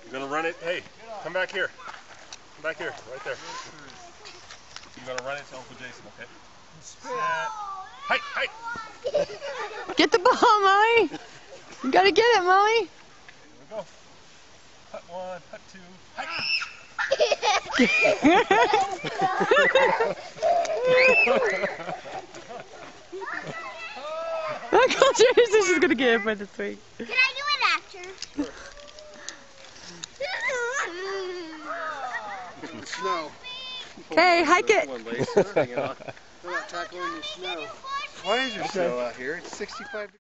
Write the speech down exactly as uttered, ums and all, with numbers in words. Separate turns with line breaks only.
You're gonna run it. Hey, come back here. Come back here, right there. You're gonna run it to Uncle Jason, okay? Set. Hi, hi.
Get the ball, Molly. You gotta get it, Molly.
Here we go. Putt one, putt two. Hi.
Uncle Jason, she's gonna get it by the swing.
Can I do it after?
Snow.
Okay, hike it.
They're not tackling the snow. Why is there snow out here? It's sixty-five degrees.